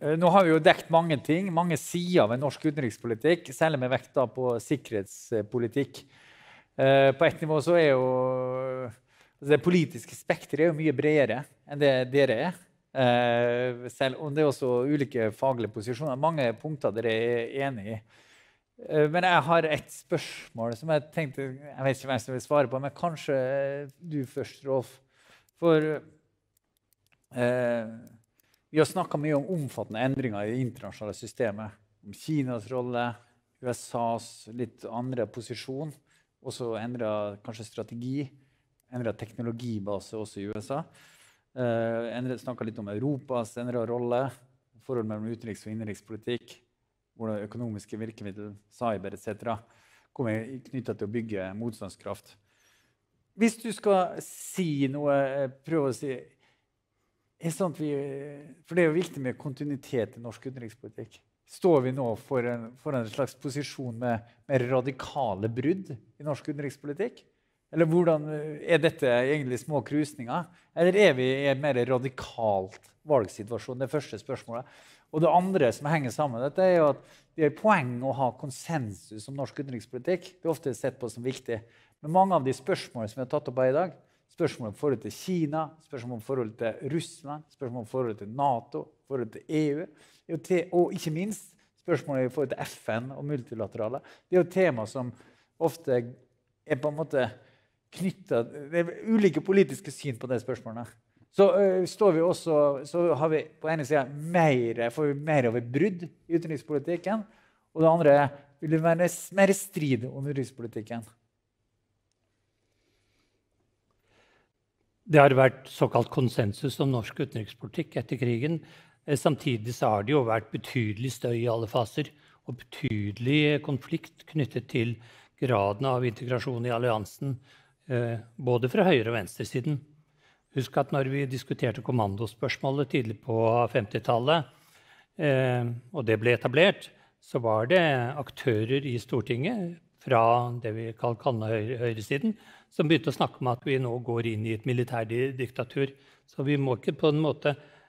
Nå har vi jo dekt mange ting, mange sider ved norsk utenrikspolitikk, særlig med vekt da på sikkerhetspolitikk. På et nivå så jo det politiske spektret jo mye bredere enn det dere selv om det også ulike faglige posisjoner. Mange punkter dere enige i. Men jeg har et spørsmål som jeg tenkte, jeg vet ikke hvem som vil svare på, men kanskje du først, Rolf. For vi har snakket mye om omfattende endringer i det internasjonale systemet, om Kinas rolle, USAs litt andre posisjon, også endret kanskje strategi, endret teknologibase også i USA. Snakket litt om Europas endret rolle, forhold mellom utenriks- og innenrikspolitikk, hvordan økonomiske virkemidler, cyber etc. kommer knyttet til å bygge motstandskraft. Hvis du skal si noe, prøv å si, sånn at for det jo viktig med kontinuitet i norsk utenrikspolitikk. Står vi nå for en slags posisjon med radikale brudd i norsk utenrikspolitikk? Eller hvordan dette egentlig små krusninger? Eller vi i en mer radikalt valgsituasjon? Det første spørsmålet. Og det andre som henger sammen med dette jo at det poeng å ha konsensus om norsk utenrikspolitikk. Det ofte sett på som viktig. Men mange av de spørsmålene som vi har tatt opp her i dag, spørsmål om forhold til Kina, spørsmål om forhold til Russland, spørsmål om forhold til NATO, forhold til EU, og ikke minst spørsmål i forhold til FN og multilaterale. Det jo tema som ofte på en måte knyttet, det ulike politiske syn på det spørsmålene. Så så har vi på ene siden får vi mer av et brudd i utenrikspolitikken, og det andre vil det være mer strid om utenrikspolitikken. Det har vært såkalt konsensus om norsk utenrikspolitikk etter krigen. Samtidig så har det jo vært betydelig støy i alle faser, og betydelig konflikt knyttet til graden av integrasjon i alliansen, både fra høyre- og venstresiden. Husk at når vi diskuterte kommandospørsmålet tidlig på 50-tallet, og det ble etablert, så var det aktører i Stortinget fra det vi kaller høyresiden, som begynte å snakke om at vi nå går inn i et militærdiktatur. Så vi må ikke på en måte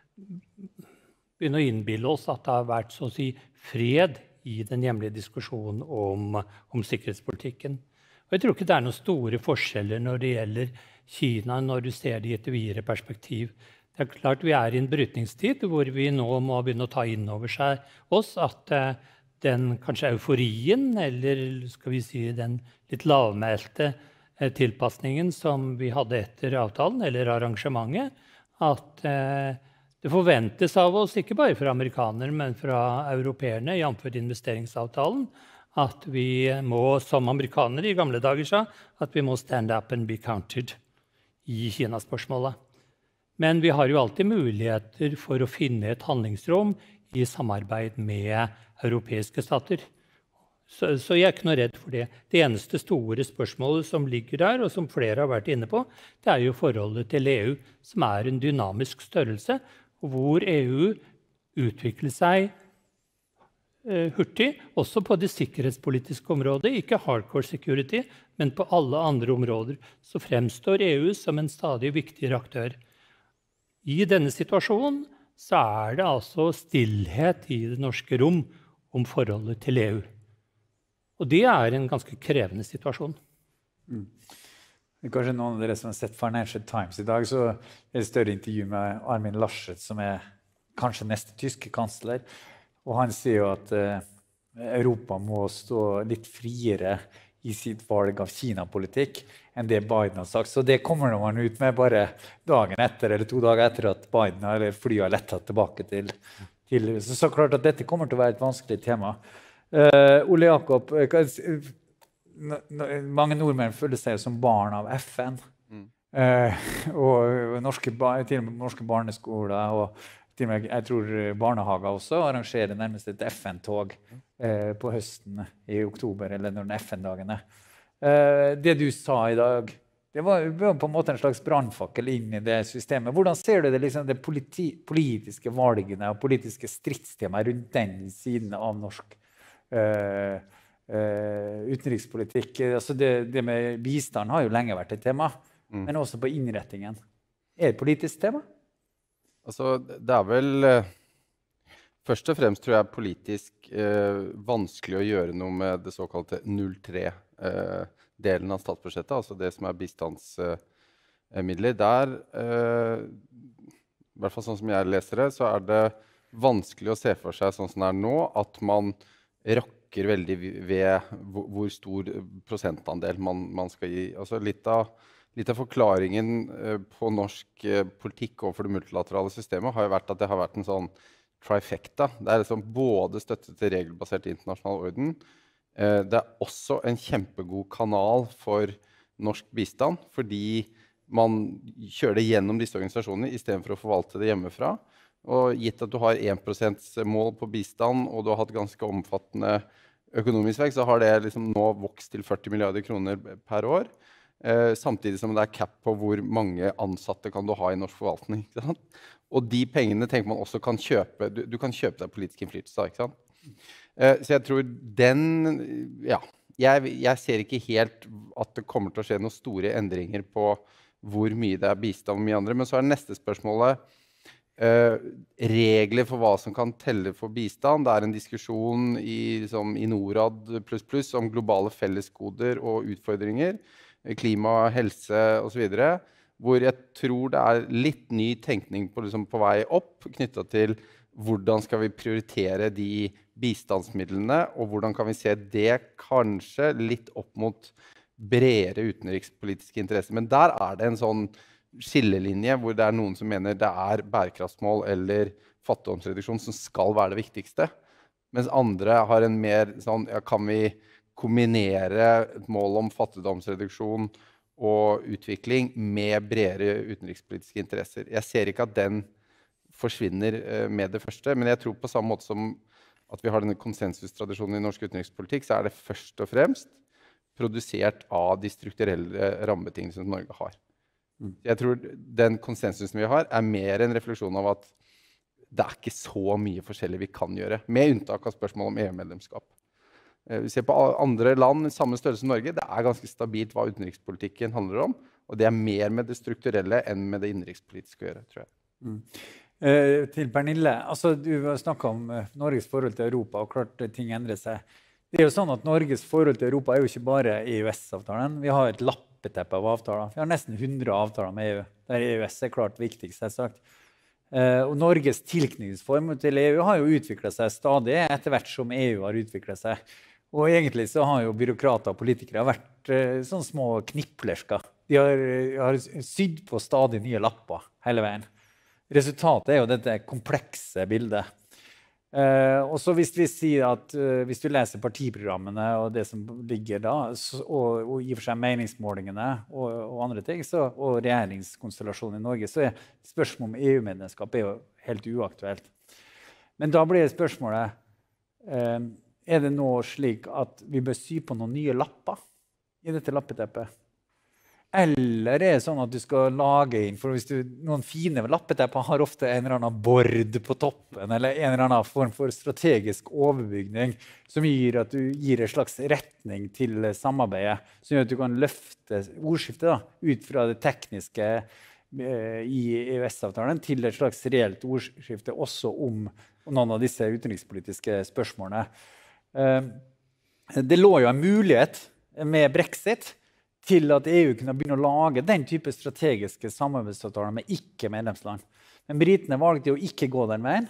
begynne å innbille oss at det har vært så å si fred i den hjemlige diskusjonen om sikkerhetspolitikken. Og jeg tror ikke det noen store forskjeller når det gjelder Kina, når du ser det i et videre perspektiv. Det klart vi i en brytningstid hvor vi nå må begynne å ta inn over oss at den kanskje euforien, eller skal vi si den litt lavmælte tilpasningen som vi hadde etter avtalen, eller arrangementet, at det forventes av oss, ikke bare fra amerikanere, men fra europeerne, jf. Investeringsavtalen, at vi må, som amerikanere i gamle dager sa, at vi må stand up and be counted i Kina-spørsmålet. Men vi har jo alltid muligheter for å finne et handlingsrom i samarbeid med europeiske stater. Så jeg ikke noe redd for det. Det eneste store spørsmålet som ligger der, og som flere har vært inne på, det jo forholdet til EU, som en dynamisk størrelse, hvor EU utvikler seg hurtig, også på det sikkerhetspolitiske området, ikke hardcore security, men på alle andre områder, så fremstår EU som en stadig viktigere aktør. I denne situasjonen så det altså stillhet i det norske rom om forholdet til EU. Og det en ganske krevende situasjon. Kanskje noen av dere som har sett Financial Times i dag, så det et større intervju med Armin Laschet, som kanskje neste tyske kansler. Og han sier jo at Europa må stå litt friere i sitt valg av Kina-politikk enn det Biden har sagt. Så det kommer man ut med bare dagen etter, eller 2 dager etter at Biden eller flyet har lettet tilbake til. Så klart at dette kommer til å være et vanskelig tema. Ole Jakob, mange nordmenn føler seg som barn av FN. Og til og med norske barneskoler og jeg tror barnehager også arrangerer nærmest et FN-tog på høsten i oktober, eller når den FN-dagen Det du sa i dag, det var på en måte en slags brannfakkel inn i det systemet. Hvordan ser du det, liksom, det politiske valgene og politiske stridstemaet rundt den siden av norsk utenrikspolitikk? Altså det med bistand har jo lenge vært et tema, men også på innrettingen. Det et politisk tema? Altså, det vel Først og fremst tror jeg politisk vanskelig å gjøre noe med det såkalte 0,3-delen av statsbudsjettet, altså det som bistandsmidler. Der, i hvert fall sånn som jeg leser det, så det vanskelig å se for seg sånn som det nå, at man rokker veldig ved hvor stor prosentandel man skal gi. Altså litt av forklaringen på norsk politikk overfor det multilaterale systemet har jo vært at det har vært en sånn trifecta. Det liksom både støtte til regelbasert internasjonal orden. Det også en kjempegod kanal for norsk bistand, fordi man kjører det gjennom disse organisasjonene i stedet for å forvalte det hjemmefra. Og gitt at du har 1% mål på bistand, og du har hatt ganske omfattende økonomisk vekst, så har det liksom nå vokst til 40 milliarder kroner per år. Samtidig som det cap på hvor mange ansatte kan du ha i norsk forvaltning. Ikke sant? Og de pengene tenker man også kan kjøpe. Du kan kjøpe deg politisk innflytelse, ikke sant? Så jeg tror jeg ser ikke helt at det kommer til å skje noen store endringer på hvor mye det bistand og mye andre. Men så neste spørsmålet regler for hva som kan telle for bistand. Det en diskusjon i NORAD++ om globale fellesgoder og utfordringer, klima, helse og så videre, hvor jeg tror det litt ny tenkning på vei opp, knyttet til hvordan skal vi prioritere de bistandsmidlene, og hvordan kan vi se det kanskje litt opp mot bredere utenrikspolitiske interesser. Men der det en sånn skillelinje hvor det noen som mener det bærekraftsmål eller fattigdomsreduksjon som skal være det viktigste, mens andre har en mer sånn, kan vi kombinere et mål om fattigdomsreduksjon og utvikling med bredere utenrikspolitiske interesser. Jeg ser ikke at den forsvinner med det første, men jeg tror på samme måte som at vi har denne konsensustradisjonen i norsk utenrikspolitikk, så det først og fremst produsert av de strukturelle rammebetingelsene som Norge har. Jeg tror den konsensusen vi har mer en refleksjon av at det ikke så mye forskjellig vi kan gjøre, med unntak av spørsmål om EU-medlemskap. Vi ser på andre land i samme størrelse som Norge, det ganske stabilt hva utenrikspolitikken handler om, og det mer med det strukturelle enn med det innenrikspolitiske å gjøre, tror jeg. Til Pernille, altså du har snakket om Norges forhold til Europa, og klart ting endrer seg. Det jo sånn at Norges forhold til Europa jo ikke bare EØS-avtalen, vi har et lappeteppe av avtaler. Vi har nesten 100 avtaler med EU, der EØS klart viktigst, sagt. Og Norges tilknytningsform til EU har jo utviklet seg stadig etter hvert som EU har utviklet seg. Og egentlig så har jo byråkrater og politikere vært sånn små kniplersker. De har sydd på stadig nye lapper hele veien. Resultatet jo dette komplekse bildet. Og så hvis vi sier at hvis du leser partiprogrammene og det som ligger da, og i og for seg meningsmålingene og andre ting, og regjeringskonstellasjonen i Norge, så spørsmålet om EU-medlemskap jo helt uaktuelt. Men da blir spørsmålet, det nå slik at vi bør sy på noen nye lapper i dette lappeteppet? Eller det sånn at du skal lage inn, for hvis noen fine lappetepper har ofte en eller annen bord på toppen, eller en eller annen form for strategisk overbygning, som gjør at du gir en slags retning til samarbeidet, som gjør at du kan løfte ordskiftet da, ut fra det tekniske i EØS-avtalen til et slags reelt ordskifte også om noen av disse utenrikspolitiske spørsmålene. Det lå jo en mulighet med Brexit til at EU kunne begynne å lage den type strategiske samarbeidsavtaler med ikke-medlemsland. Men britene valgte jo ikke gå den veien,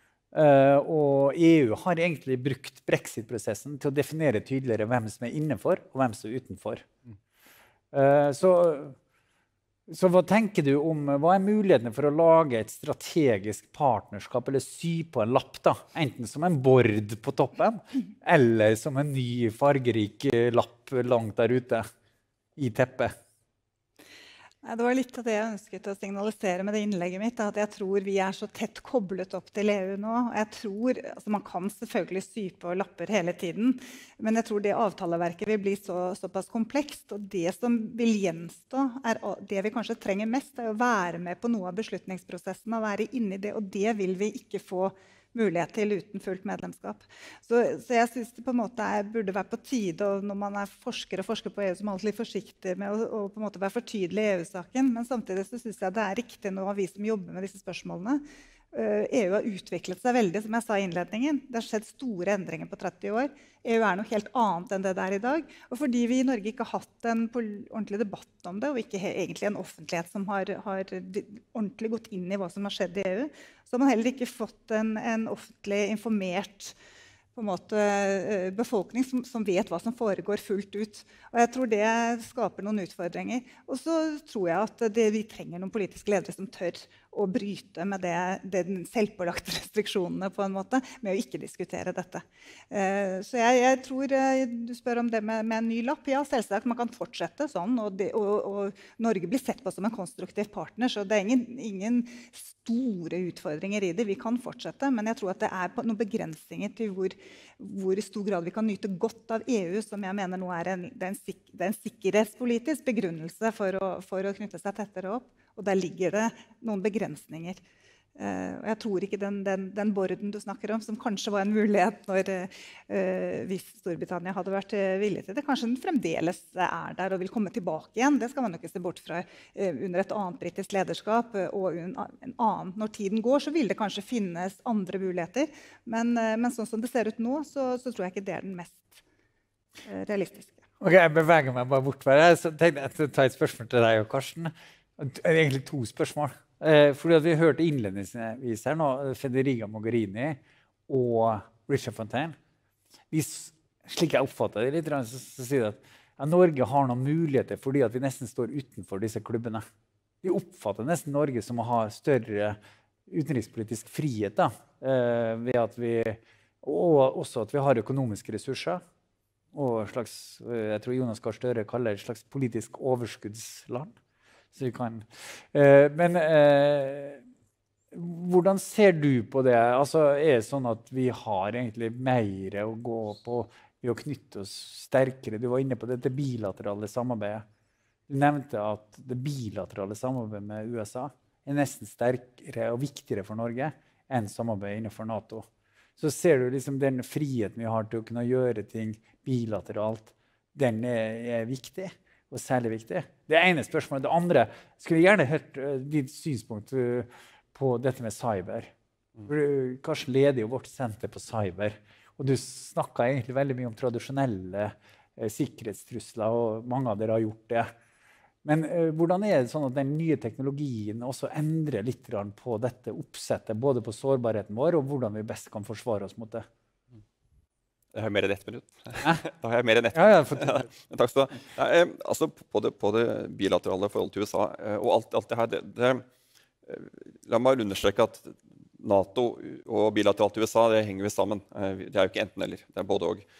og EU har egentlig brukt Brexit-prosessen til å definere tydeligere hvem som innenfor og hvem som utenfor. Så hva tenker du om, hva mulighetene for å lage et strategisk partnerskap, eller sy på en lapp da, enten som en bord på toppen, eller som en ny fargerik lapp langt der ute i teppet? Det var litt av det jeg ønsket å signalisere med det innlegget mitt, at jeg tror vi så tett koblet opp til EU nå. Jeg tror, altså man kan selvfølgelig sy på lapper hele tiden, men jeg tror det avtaleverket vil bli såpass komplekst, og det som vil gjenstå, det vi kanskje trenger mest, å være med på noe av beslutningsprosessen, å være inne i det, og det vil vi ikke få mulighet til uten fullt medlemskap. Så jeg synes det på en måte burde være på tide, og når man forsker på EU, så må man alltid litt forsiktig med å på en måte være for tydelig i EU-saken, men samtidig så synes jeg det riktig nå, vi som jobber med disse spørsmålene, EU har utviklet seg veldig, som jeg sa i innledningen. Det har skjedd store endringer på 30 år. EU noe helt annet enn det der i dag. Og fordi vi i Norge ikke har hatt en ordentlig debatt om det, og ikke egentlig en offentlighet som har ordentlig gått inn i hva som har skjedd i EU, så har man heller ikke fått en offentlig informert på en måte, befolkning som vet hva som foregår fullt ut. Og jeg tror det skaper noen utfordringer. Og så tror jeg at vi trenger noen politiske ledere som tør å bryte med den selvpålagte restriksjonene på en måte, med å ikke diskutere dette. Så jeg tror du spør om det med en ny lapp. Ja, selvsagt, man kan fortsette sånn, og Norge blir sett på som en konstruktiv partner, så det ingen store utfordringer i det. Vi kan fortsette, men jeg tror at det noen begrensninger til hvor i stor grad vi kan nyte godt av EU, som jeg mener nå det er en sikkerhetspolitisk begrunnelse for å knytte seg tettere opp. Og der ligger det noen begrensninger. Og jeg tror ikke den borden du snakker om, som kanskje var en mulighet hvis Storbritannia hadde vært villig til det, kanskje den fremdeles der og vil komme tilbake igjen. Det skal man jo ikke se bort fra under et annet britisk lederskap. Og en annen. Når tiden går, så vil det kanskje finnes andre muligheter. Men sånn som det ser ut nå, så tror jeg ikke det den mest realistiske. Ok, jeg beveger meg bare bort fra det. Så tenkte jeg å ta et spørsmål til deg og Karsten. Egentlig 2 spørsmål. Fordi at vi hørte innledningsvis her nå, Federica Mogherini og Richard Fontaine. Slik jeg oppfatter det litt, så sier de at Norge har noen muligheter fordi at vi nesten står utenfor disse klubbene. Vi oppfatter nesten Norge som å ha større utenrikspolitisk frihet da, ved at og også at vi har økonomiske ressurser og slags, jeg tror Jonas Gahr Støre kaller det et slags politisk overskuddsland. Så vi kan. Men hvordan ser du på det? Altså, det sånn at vi har egentlig mer å gå på ved å knytte oss sterkere? Du var inne på dette bilaterale samarbeidet. Du nevnte at det bilaterale samarbeidet med USA nesten sterkere og viktigere for Norge enn samarbeidet innenfor NATO. Så ser du liksom den friheten vi har til å kunne gjøre ting bilateralt, den viktig. Og særlig viktig. Det ene spørsmålet. Det andre, skulle jeg gjerne hørt ditt synspunkt på dette med cyber. Karsten leder jo vårt senter på cyber, og du snakket egentlig veldig mye om tradisjonelle sikkerhetstrusler, og mange av dere har gjort det. Men hvordan det sånn at den nye teknologien også endrer litt på dette oppsettet, både på sårbarheten vår, og hvordan vi best kan forsvare oss mot det? Jeg har mer enn 1 minutt. Da har jeg mer enn 1 minutt. Ja, takk skal du ha. Altså på det bilaterale forholdet til USA, og alt det her, la meg understreke at NATO og bilateralt til USA, det henger vi sammen. Det jo ikke enten eller, det både og.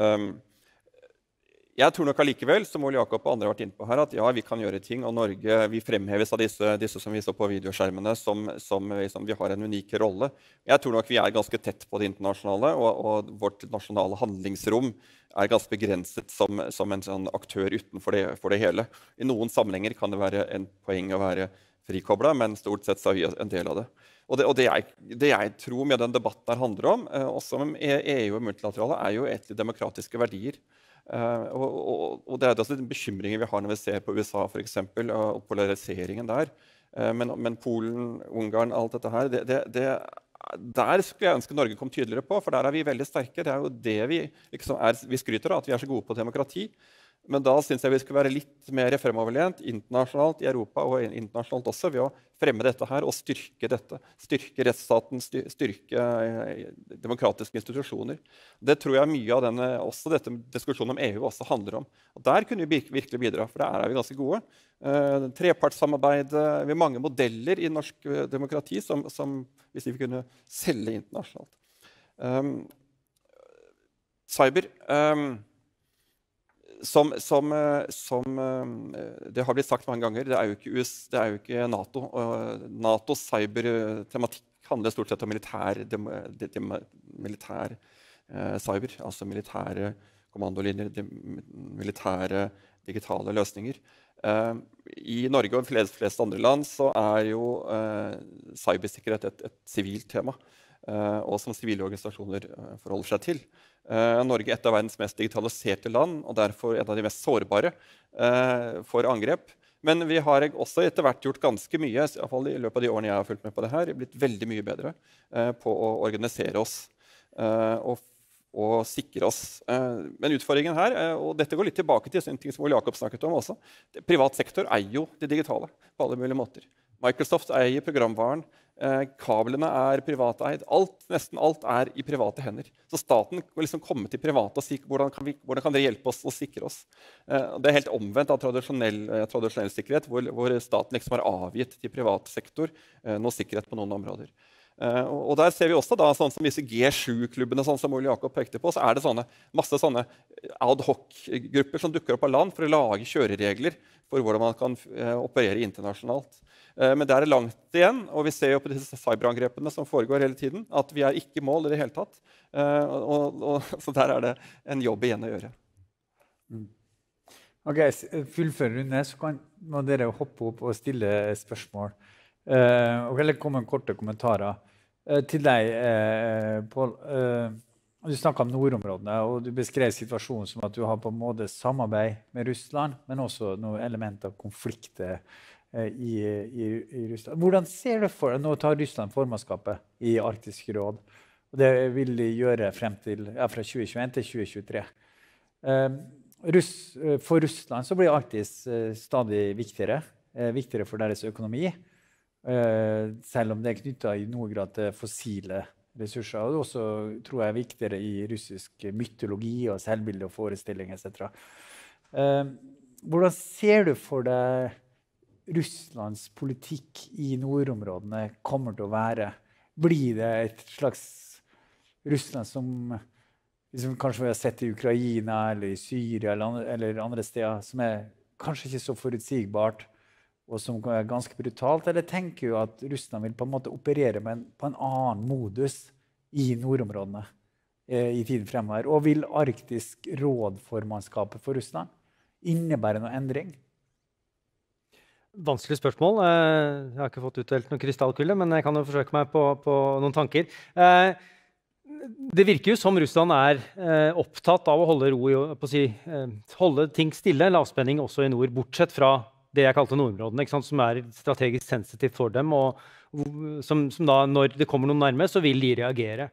Jeg tror nok allikevel, som Ole Jakob og andre har vært inne på her, at ja, vi kan gjøre ting, og Norge, vi fremheves av disse som vi så på videoskjermene, som vi har en unik rolle. Jeg tror nok vi ganske tett på det internasjonale, og vårt nasjonale handlingsrom ganske begrenset som en sånn aktør utenfor det hele. I noen sammenhenger kan det være en poeng å være frikoblet, men stort sett så vi en del av det. Og det jeg tror med den debatten her handler om, også om EU og multilaterale, jo egentlig demokratiske verdier. Og det også den bekymringen vi har når vi ser på USA for eksempel, og polariseringen der. Men Polen, Ungarn, alt dette her, der skulle jeg ønske Norge kom tydeligere på, for der vi veldig sterke. Det jo det vi skryter av, at vi så gode på demokrati. Men da synes jeg vi skulle være litt mer fremoverlent internasjonalt i Europa og internasjonalt også ved å fremme dette her og styrke dette. Styrke rettsstaten, styrke demokratiske institusjoner. Det tror jeg mye av også dette diskusjonen om EU også handler om. Og der kunne vi virkelig bidra, for der vi ganske gode. Trepartssamarbeid, vi har mange modeller i norsk demokrati som hvis vi kunne selge internasjonalt. Cyber... Som det har blitt sagt mange ganger, det jo ikke NATO. NATOs cybertematikk handler stort sett om militær cyber, altså militære kommandolinjer, militære digitale løsninger. I Norge og de fleste andre land så jo cybersikkerhet et sivilt tema, og som sivile organisasjoner forholder seg til. Norge et av verdens mest digitaliserte land, og derfor et av de mest sårbare for angrep. Men vi har også etter hvert gjort ganske mye, i hvert fall i løpet av de årene jeg har fulgt med på det her, blitt veldig mye bedre på å organisere oss og sikre oss. Men utfordringen her, og dette går litt tilbake til ting som Ole Jakob snakket om også, privat sektor jo det digitale på alle mulige måter. Microsoft eier programvaren, kablene privateid, nesten alt i private hender. Så staten må liksom komme til private og si hvordan kan dere hjelpe oss å sikre oss. Det helt omvendt av tradisjonell sikkerhet, hvor staten liksom har avgitt til privat sektor noe sikkerhet på noen områder. Og der ser vi også da, sånn som disse G7-klubbene, sånn som Ole Jakob pekte på, så det masse sånne ad hoc-grupper som dukker opp av land for å lage kjøreregler for hvordan man kan operere internasjonalt. Men det langt igjen, og vi ser jo på disse cyberangrepene som foregår hele tiden, at vi ikke i mål i det hele tatt. Så der det en jobb igjen å gjøre. Ok, fullfør runde, så må dere hoppe opp og stille spørsmål. Eller komme med korte kommentarer. Til deg, Pål. Du snakket om nordområdene, og du beskrev situasjonen som at du har på en måte samarbeid med Russland, men også noen elementer av konflikter i Russland. Hvordan ser du for deg, nå tar Russland formannskapet i Arktisk råd, og det vil de gjøre frem til, fra 2021 til 2023. For Russland så blir Arktis stadig viktigere for deres økonomi, selv om det knyttet i noen grad til fossile ressurser, og det også tror jeg viktigere i russisk mytologi og selvbilde og forestilling, etc. Hvordan ser du for deg Russlands politikk i nordområdene kommer til å være? Blir det et slags Russland som kanskje vi har sett i Ukraina eller i Syria eller andre steder, som kanskje ikke så forutsigbart og som ganske brutalt? Eller tenker du at Russland vil på en måte operere på en annen modus i nordområdene i tiden fremover? Og vil Arktisk råd-formannskapet for Russland innebære noen endring? Vanskelig spørsmål. Jeg har ikke fått utdelt noen krystallkule, men jeg kan jo forsøke meg på noen tanker. Det virker jo som Russland opptatt av å holde holde ting stille, lavspenning også i nord, bortsett fra det jeg kalte nordområdene, ikke sant, som strategisk sensitivt for dem, og som da, når det kommer noen nærme, så vil de reagere.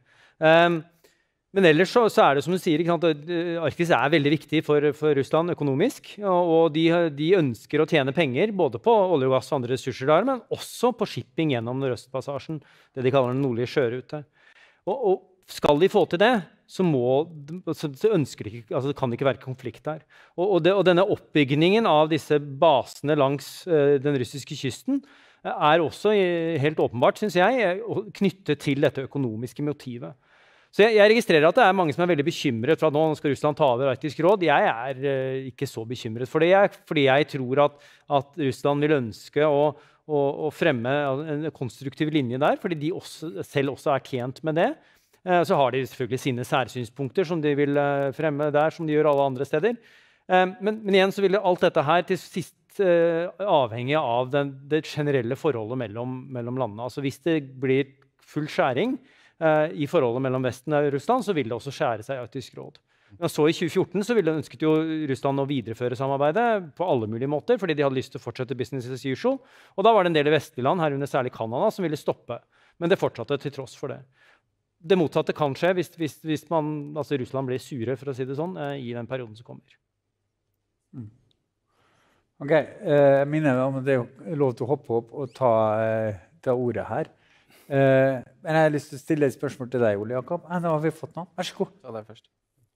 Men ellers så det som du sier, ikke sant, Arktis veldig viktig for Russland økonomisk, og de ønsker å tjene penger både på olje og gass og andre ressurser der, men også på shipping gjennom Nordøstpassasjen, det de kaller den nordlige sjørute. Og skal de få til det, så ønsker de ikke, altså det kan ikke være konflikt der. Og denne oppbyggingen av disse basene langs den russiske kysten også helt åpenbart, synes jeg, knyttet til dette økonomiske motivet. Så jeg registrerer at det mange som veldig bekymret for at nå skal Russland ta over Arktisk råd. Jeg ikke så bekymret for det, fordi jeg tror at Russland vil ønske å fremme en konstruktiv linje der, fordi de selv også tjent med det. Så har de selvfølgelig sine særsynspunkter som de vil fremme der, som de gjør alle andre steder. Men igjen så vil alt dette her til sist avhenge av det generelle forholdet mellom landene. Altså hvis det blir full skjæring i forholdet mellom Vesten og Russland, så vil det også skjære seg i Arktisk råd. Men så i 2014 så ønsket jo Russland å videreføre samarbeidet på alle mulige måter, fordi de hadde lyst til å fortsette business as usual. Og da var det en del i vestlige land, herunder særlig Kanada, som ville stoppe. Men det fortsatte til tross for det. Det motsatte kan skje hvis Russland blir sure, for å si det sånn, i den perioden som kommer. Ok, jeg minner om det lov til å hoppe opp og ta ordet her. Men jeg har lyst til å stille et spørsmål til deg, Ole Jakob. Nå har vi fått noe. Vær så god. Ta deg først.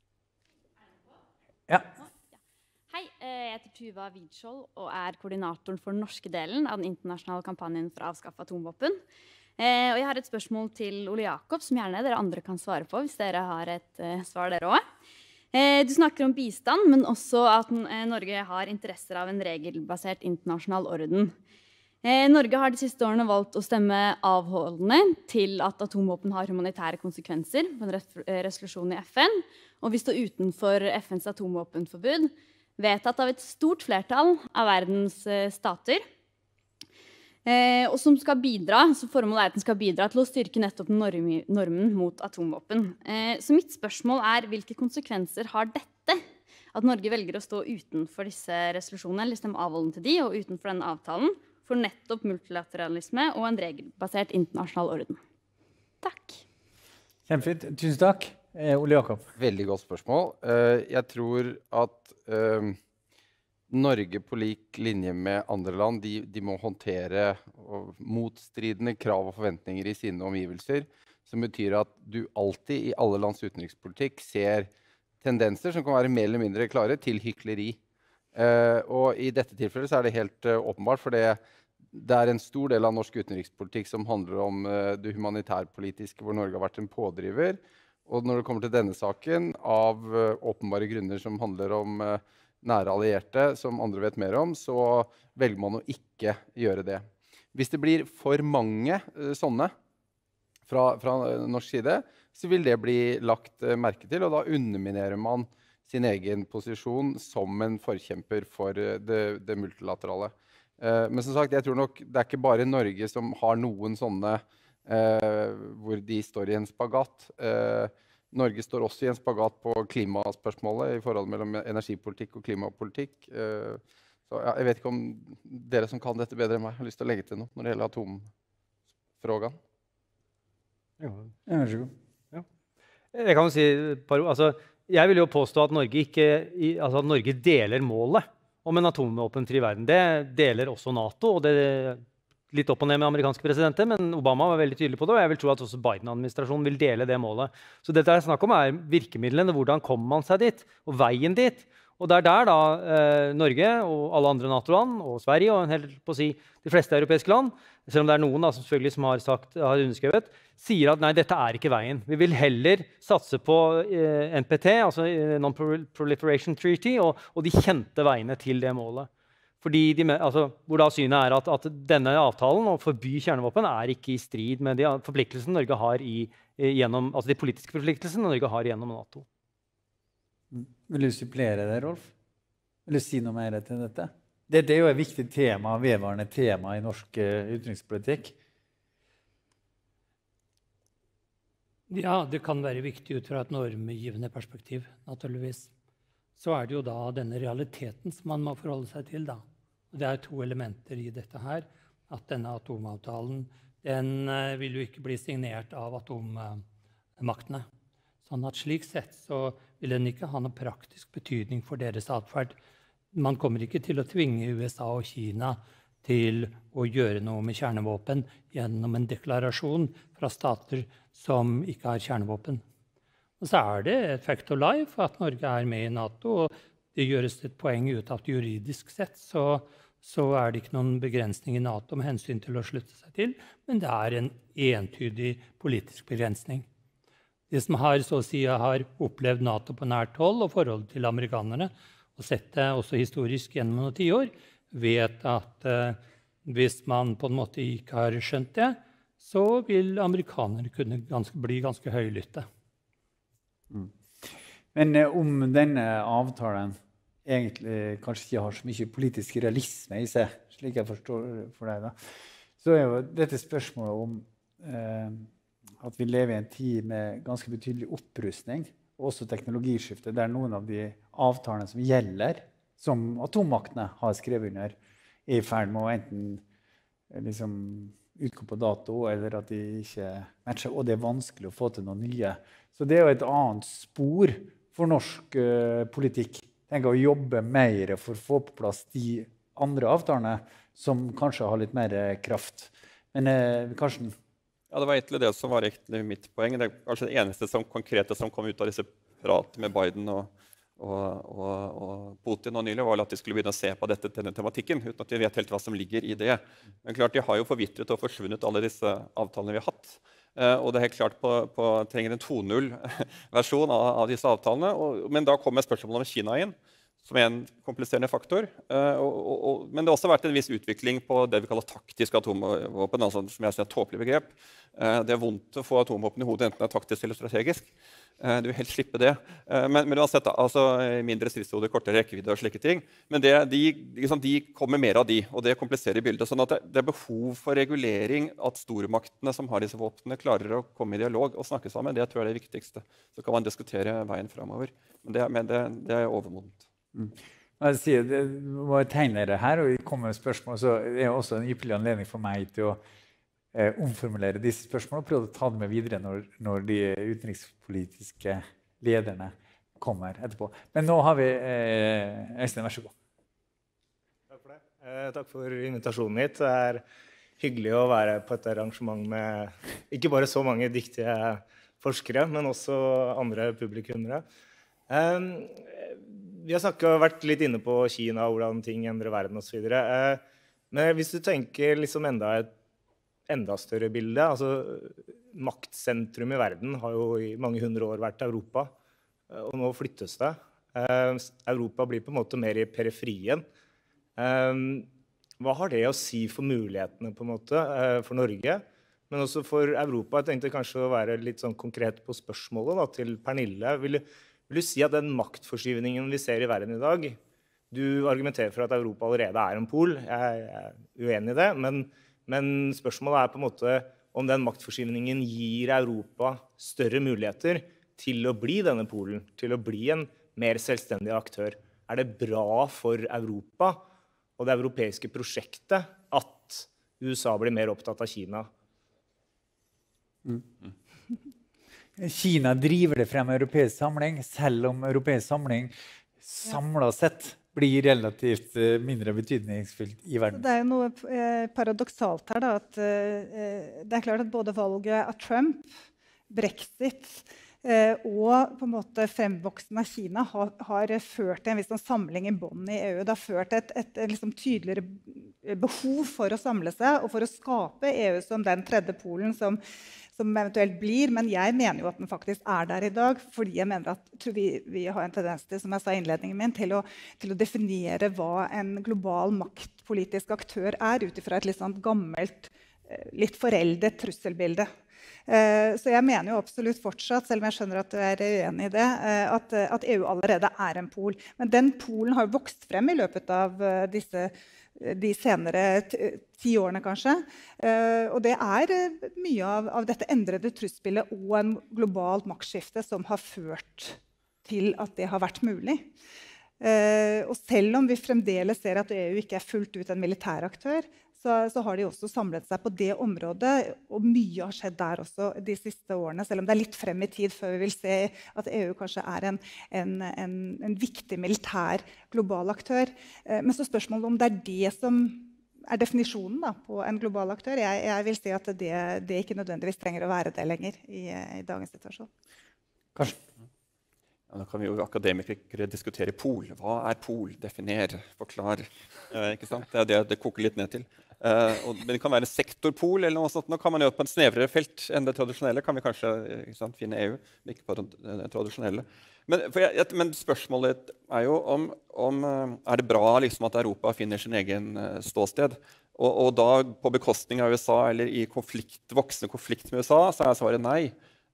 Ja. Hei, jeg heter Tuva Widskjold og koordinatoren for den norske delen av den internasjonale kampanjen for å avskaffe atomvåpen. Og jeg har et spørsmål til Ole Jakob, som gjerne dere andre kan svare på, hvis dere har et svar dere også. Du snakker om bistand, men også at Norge har interesser av en regelbasert internasjonal orden. Norge har de siste årene valgt å stemme avholdende til at atomvåpen har humanitære konsekvenser på en resolusjon i FN, og vi står utenfor FNs atomvåpenforbud, vedtatt av et stort flertall av verdens stater, og som skal bidra, så formålet at den skal bidra til å styrke nettopp normen mot atomvåpen. Så mitt spørsmål hvilke konsekvenser har dette? at Norge velger å stå utenfor disse resolusjonene, eller stemme avholden til de, og utenfor denne avtalen, for nettopp multilateralisme og en regelbasert internasjonal orden? Takk. Kjempefint. Tusen takk. Ole Jakob. Veldig godt spørsmål. Jeg tror at Norge på lik linje med andre land, de må håndtere motstridende krav og forventninger i sine omgivelser, som betyr at du alltid i alle lands utenrikspolitikk ser tendenser som kan være mer eller mindre klare til hykleri. Og i dette tilfellet så er det helt åpenbart, for det er en stor del av norsk utenrikspolitikk som handler om det humanitærpolitiske, hvor Norge har vært en pådriver. Og når det kommer til denne saken, av åpenbare grunner som handler om nære allierte, som andre vet mer om, så velger man å ikke gjøre det. Hvis det blir for mange sånne fra norsk side, så vil det bli lagt merke til, og da underminerer man sin egen posisjon som en forkjemper for det multilaterale. Men som sagt, jeg tror nok det er ikke bare Norge som har noen sånne hvor de står i en spagat. Norge står også i en spagat på klimaspørsmålet i forholdet mellom energipolitikk og klimapolitikk. Så jeg vet ikke om dere som kan dette bedre enn meg har lyst til å legge til noe når det gjelder atomfrågan. Ja, vær så god. Ja. Jeg kan jo si et par ord. Altså, jeg vil jo påstå at Norge deler målet om en atomvåpenfri verden. Det deler også NATO, og det litt opp og ned med amerikanske presidenter, men Obama var veldig tydelig på det, og jeg vil tro at også Biden-administrasjonen vil dele det målet. Så dette er snakk om virkemidlene, hvordan kommer man seg dit, og veien dit. Og det er der da Norge og alle andre NATO-land, og Sverige, og de fleste europeiske land, selv om det er noen da, som selvfølgelig som har underskrevet, sier at nei, dette er ikke veien. Vi vil heller satse på NPT, altså Non-Proliferation Treaty, og de kjente veiene til det målet. Fordi hvor da synet er at denne avtalen å forby kjernevåpen er ikke i strid med de forpliktelsene Norge har de politiske forpliktelsene Norge har gjennom NATO. Vil du supplere det, Rolf? Vil du si noe mer til dette? Dette er jo et viktig tema, vedvarende tema i norsk utenrikspolitikk. Ja, det kan være viktig ut fra et normgivende perspektiv, naturligvis. Så er det jo da denne realiteten som man må forholde seg til da. Og det er to elementer i dette her, at denne atomavtalen, den vil jo ikke bli signert av atommaktene. Sånn at slik sett så vil den ikke ha noen praktisk betydning for deres atferd. Man kommer ikke til å tvinge USA og Kina til å gjøre noe med kjernevåpen gjennom en deklarasjon fra stater som ikke har kjernevåpen. Og så er det et fact of life at Norge er med i NATO, og det gjøres et poeng ut av at juridisk sett så er det ikke noen begrensning i NATO med hensyn til å slutte seg til, men det er en entydig politisk begrensning. De som har opplevd NATO på nært hold og forholdet til amerikanerne, og sett det også historisk gjennom noen 10 år, vet at hvis man på en måte ikke har skjønt det, så vil amerikanere kunne bli ganske høylytte. Men om denne avtalen egentlig kanskje ikke har så mye politisk realisme i seg, slik jeg forstår for deg da, så er jo dette spørsmålet om at vi lever i en tid med ganske betydelig opprustning, og også teknologiskifte, der noen av de avtalene som gjelder, som atommaktene har skrevet under, er i ferd med å enten utgå på dato, eller at de ikke matcher, og det er vanskelig å få til noe nye. Så det er jo et annet spor for norsk politikk. Tenk å jobbe mer for å få på plass de andre avtalene som kanskje har litt mer kraft. Men Karsten? Ja, det var egentlig det som var egentlig mitt poeng. Det er kanskje det eneste konkrete som kom ut av disse pratene med Biden og Putin og nylig, var at de skulle begynne å se på denne tematikken, uten at vi vet helt hva som ligger i det. Men klart, de har jo forvitret og forsvunnet alle disse avtalene vi har hatt. Og det er helt klart trenger en 2.0-versjon av disse avtalene. Men da kommer spørsmålet om Kina inn, som en kompliserende faktor. Men det har også vært en viss utvikling på det vi kaller taktiske atomvåpen, altså, som jeg sier et tåpelig begrep. Det vondt å få atomvåpen i hodet, enten det taktisk eller strategisk. Du vil helst slippe det. Men uansett, altså, mindre stridshoder, kortere rekkevidde og slike ting. Men de kommer mer av de, og det kompliserer bildet. Sånn at det behov for regulering at stormaktene som har disse våpnene klarer å komme i dialog og snakke sammen, det tror jeg er det viktigste. Så kan man diskutere veien fremover. Men det er overmodent. Jeg sier, det var tegnere her, og det kommer spørsmål, så det er også en ypperlig anledning for meg til å omformulere disse spørsmålene og prøve å ta dem med videre når de utenrikspolitiske lederne kommer etterpå. Men nå har vi Øystein, vær så god. Takk for det. Takk for invitasjonen hit. Det er hyggelig å være på et arrangement med ikke bare så mange dyktige forskere, men også andre publikummere. Vi har vært litt inne på Kina, hvordan ting endrer verden og så videre. Men hvis du tenker liksom enda større bilde, altså maktsentrum i verden har jo i mange hundre år vært Europa, og nå flyttes det. Europa blir på en måte mer i periferien. Hva har det å si for mulighetene på en måte for Norge, men også for Europa? Jeg tenkte kanskje å være litt sånn konkret på spørsmålet da, til Pernille. Vil du si at den maktforskyvningen vi ser i verden i dag, du argumenterer for at Europa allerede er en pol, jeg er uenig i det, men spørsmålet er på en måte om den maktforskyvningen gir Europa større muligheter til å bli denne polen, til å bli en mer selvstendig aktør. Er det bra for Europa og det europeiske prosjektet at USA blir mer opptatt av Kina? Kina driver det frem europeisk samling, selv om europeisk samling samlet sett blir relativt mindre betydningsfullt i verden. Det er jo noe paradoksalt her, da, at det er klart at både valget av Trump, Brexit og på en måte fremvoksen av Kina har ført til en viss samling i bånd i EU. Det har ført til et liksom tydeligere behov for å samle seg og for å skape EU som den tredje polen som eventuelt blir, men jeg mener jo at den faktisk er der i dag, fordi jeg mener at vi har en tendens til, som jeg sa i innledningen min, til å definere hva en global maktpolitisk aktør er, ut ifra et litt sånn gammelt, litt foreldet trusselbilde. Så jeg mener jo absolutt fortsatt, selv om jeg skjønner at du er uenig i det, at EU allerede er en pol. Men den polen har vokst frem i løpet av de senere 10 årene kanskje. Og det er mye av dette endrede trusselbildet og en globalt maktskifte som har ført til at det har vært mulig. Og selv om vi fremdeles ser at EU ikke er fullt ut en militær aktør, så har de også samlet seg på det området, og mye har skjedd der også de siste årene, selv om det er litt frem i tid før vi vil se at EU kanskje er en viktig militær global aktør. Men så spørsmålet om det er det som er definisjonen da, på en global aktør, jeg vil si at det ikke nødvendigvis trenger å være det lenger i dagens situasjon. Karsten? Ja, da kan vi jo akademikere diskutere pol. Hva er pol? Definer, forklar. Ikke sant? Det er det koker litt ned til. Men det kan være en sektorpol, eller noe sånt. Nå kan man gjøre på en snevrere felt enn det tradisjonelle. Kan vi kanskje finne EU, men ikke på det tradisjonelle. Men spørsmålet er jo om er det bra liksom, at Europa finner sin egen ståsted. Og da på bekostning av USA, eller i voksende konflikt med USA, så er svaret nei.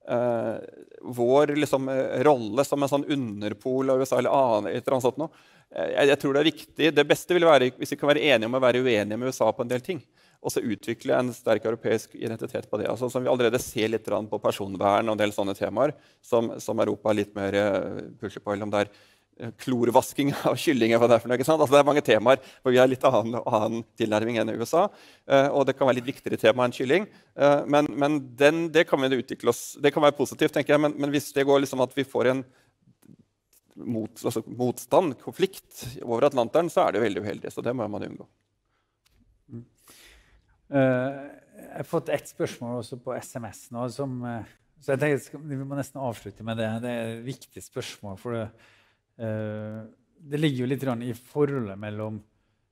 Vår liksom, rolle som en sånn underpol av USA, eller et eller annet sånt noe, jeg tror det er viktig. Det beste ville være hvis vi kan være enige om å være uenige med USA på en del ting, og så utvikle en sterk europeisk identitet på det. Altså, som vi allerede ser litt på personvern og en del sånne temaer, som Europa litt mer pusher på, eller om det er klorvasking av kylling, eller hva det er for noe, ikke sant? Altså, det er mange temaer hvor vi har litt annen tilnærming enn i USA, og det kan være litt viktigere tema enn kylling, men det kan vi utvikle oss, det kan være positivt, tenker jeg, men hvis det går liksom at vi får en motstand, konflikt over Atlanteren, så er det veldig uheldig, så det må man unngå. Jeg har fått et spørsmål også på SMS nå, så jeg tenker vi må nesten avslutte med det. Det er et viktig spørsmål, for det ligger jo litt i forholdet mellom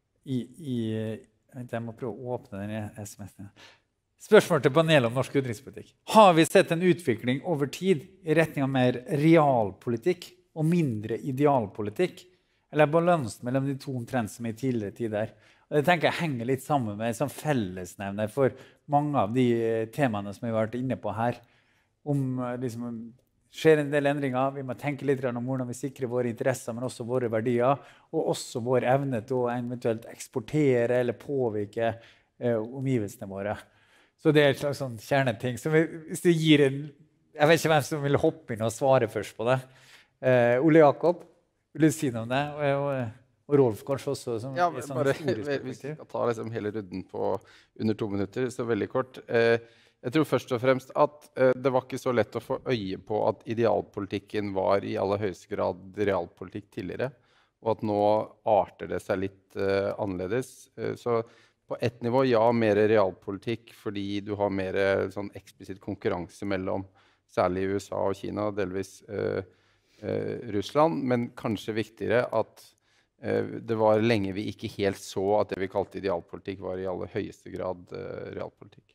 jeg må prøve å åpne den SMS-en. Spørsmål til panelet om norsk utenrikspolitikk. Har vi sett en utvikling over tid i retning av mer realpolitikk og mindre idealpolitikk, eller balansen mellom de to omtrent som I tidligere tider. Og det tenker jeg henger litt sammen med en sånn fellesnevner for mange av de temaene som vi har vært inne på her. Om liksom, skjer en del endringer, vi må tenke litt om hvordan vi sikrer våre interesser, men også våre verdier, og også vår evne til å eventuelt eksportere eller påvirke omgivelsene våre. Så det en slags sånn kjerneting. Så hvis det gir en, jeg vet ikke hvem som vil hoppe inn og svare først på det. Ole Jakob, vil du si noe om det? Og Rolf kanskje også, som ja, sånn bare, historisk hvis perspektiv. vi skal ta liksom hele rydden på under 2 minutter, så veldig kort. Jeg tror først og fremst at det var ikke så lett å få øye på at idealpolitikken var I aller høyeste grad realpolitikk tidligere, og at nå arter det seg litt annerledes. Så på et nivå, ja, mer realpolitikk, fordi du har mer sånn eksplisitt konkurranse mellom særlig USA og Kina, delvis Russland, men kanskje viktigere at det var lenge vi ikke helt så at det vi kalte idealpolitikk var I aller høyeste grad realpolitikk.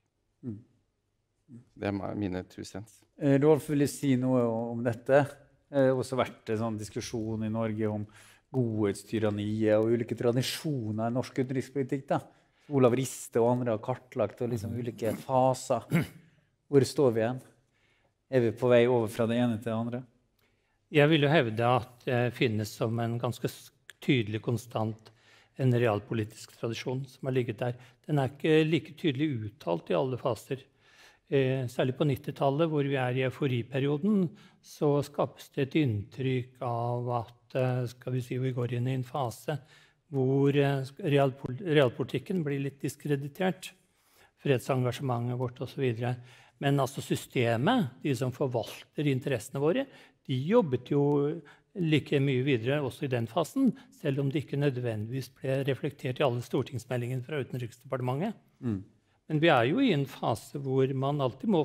Det mine 2 cents. Rolf, vil du si noe om dette? Det har også vært en sånn diskusjon I Norge om godhetstyranniet og ulike tradisjoner I norsk utenrikspolitikk. Da. Olav Riste og andre har kartlagt og liksom ulike faser. Hvor står vi igjen? Vi på vei over fra det ene til det andre? Jeg vil jo hevde at det finnes som en ganske tydelig konstant en realpolitisk tradisjon som har ligget der. Den ikke like tydelig uttalt I alle faser. Særlig på 90-tallet, hvor vi I euforiperioden, så skapes det et inntrykk av at skal vi si, vi går inn I en fase hvor realpolitikken blir litt diskreditert. Fredsengasjementet vårt og så videre. Men altså systemet, de som forvalter interessene våre, de jobbet jo like mye videre også I den fasen, selv om det ikke nødvendigvis ble reflektert I alle stortingsmeldingene fra Utenriksdepartementet. Men vi jo I en fase hvor man alltid må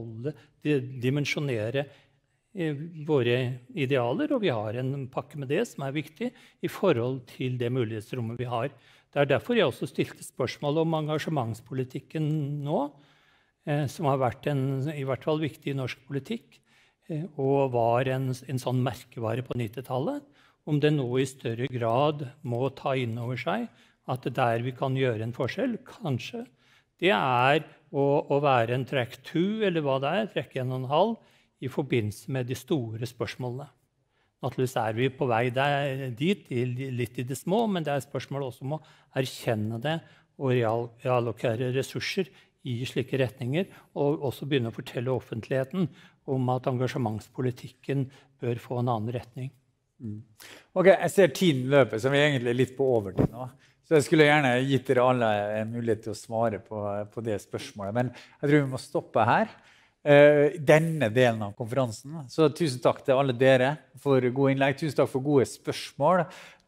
dimensjonere våre idealer, og vi har en pakke med det som viktig I forhold til det mulighetsrommet vi har. Det derfor jeg også stilte spørsmål om engasjementspolitikken nå, som har vært I hvert fall viktig I norsk politikk, og var en sånn merkevare på 90-tallet, om det nå I større grad må ta inn over seg at det der vi kan gjøre en forskjell, kanskje, det å være en track 2, eller hva det track 1,5, I forbindelse med de store spørsmålene. Naturligvis vi på vei dit, litt I det små, men det spørsmål også om å erkjenne det og reallokere ressurser I slike retninger, og også begynne å fortelle offentligheten om at engasjementspolitikken bør få en annen retning. Ok, jeg ser tiden løper, så vi egentlig litt på overtid nå. Så jeg skulle gjerne gitt dere alle en mulighet til å svare på det spørsmålet, men jeg tror vi må stoppe her. Denne delen av konferansen. Så tusen takk til alle dere for gode innlegg. Tusen takk for gode spørsmål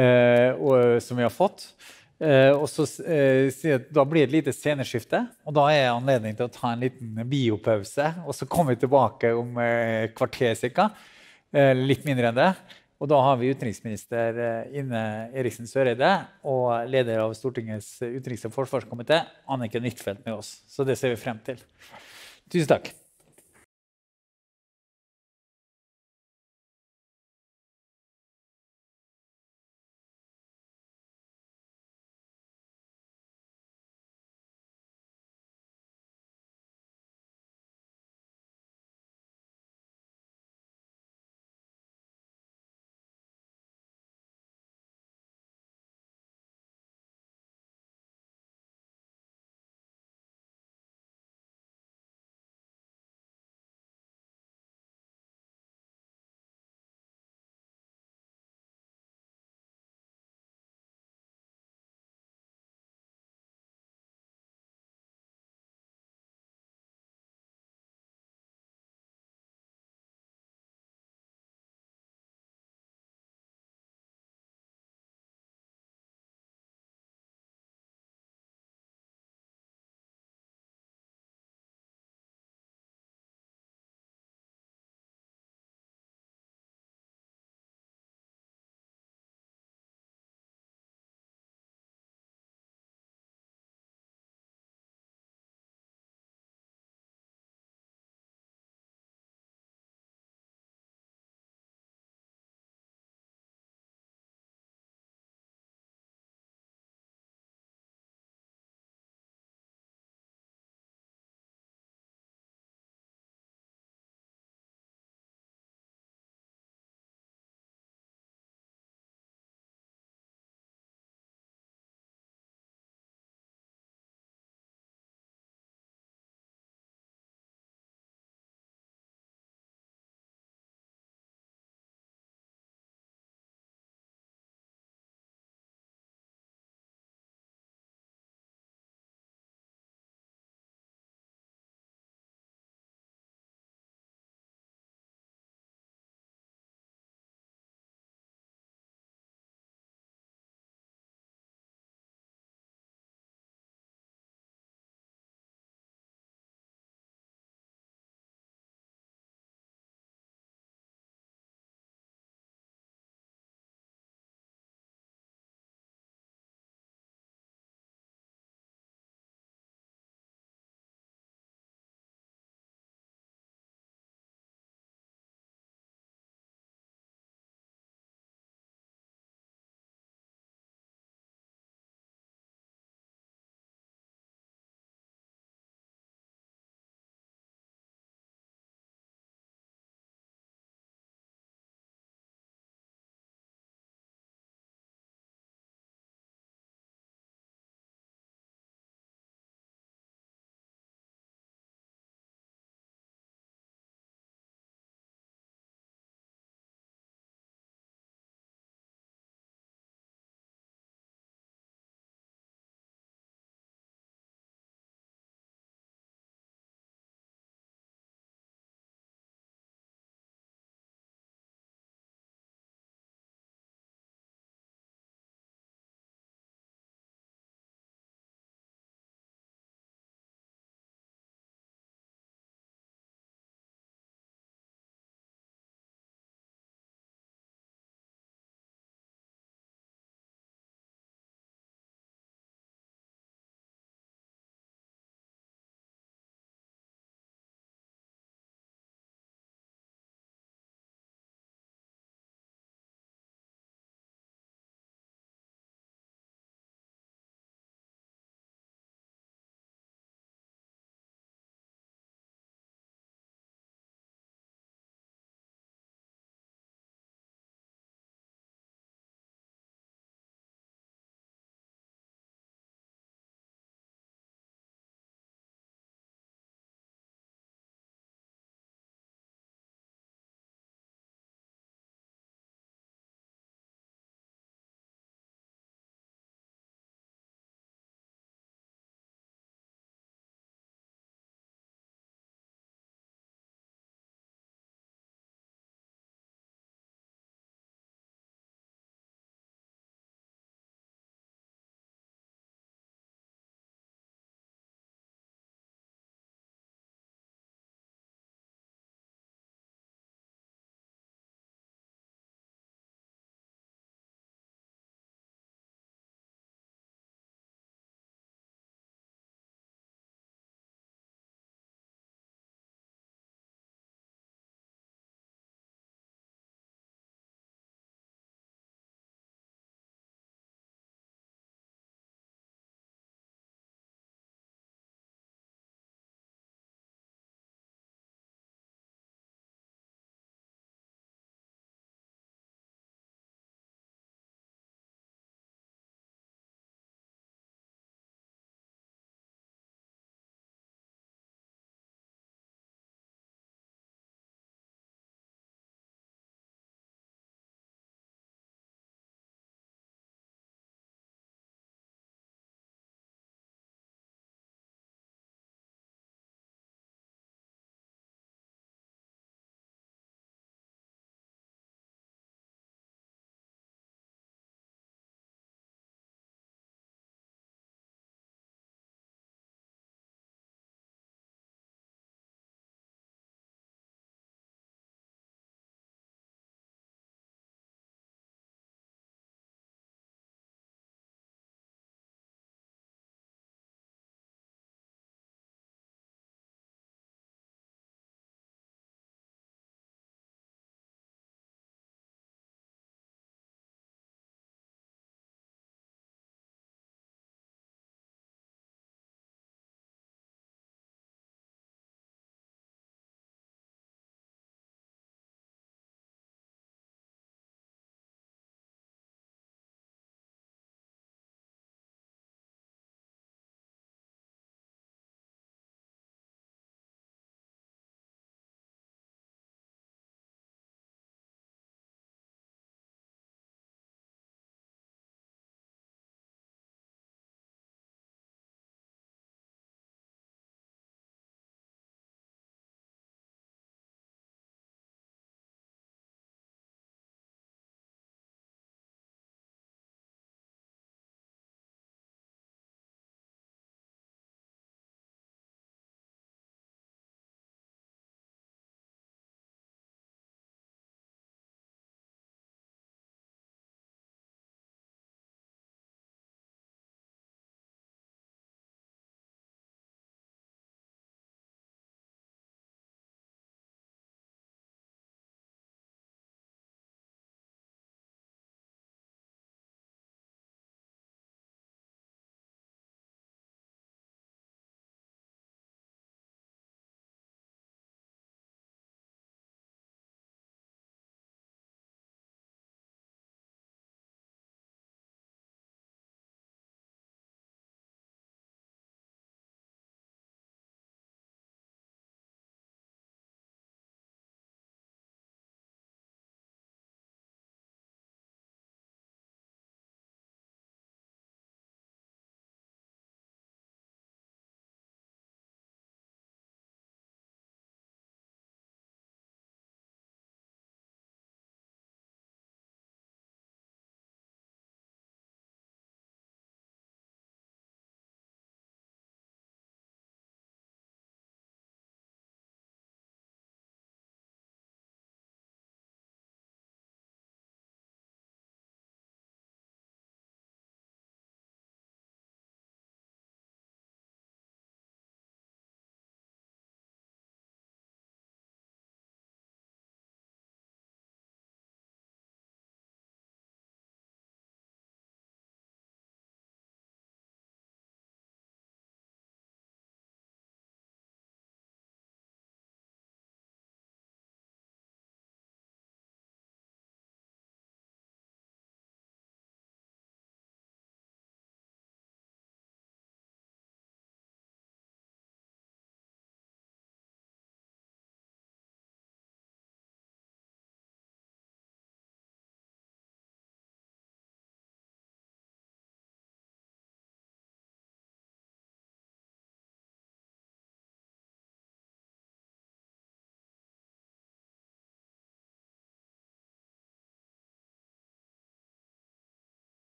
som vi har fått. Og så da blir det et lite sceneskifte, og da anledning til å ta en liten biopause, og så kommer vi tilbake om kvarter cirka, litt mindre enn det. Og da har vi utenriksminister Ine Eriksen Søreide og leder av Stortingets utenriks- og forsvarskomité, Anniken Huitfeldt med oss. Så det ser vi frem til. Tusen takk.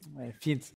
Fint.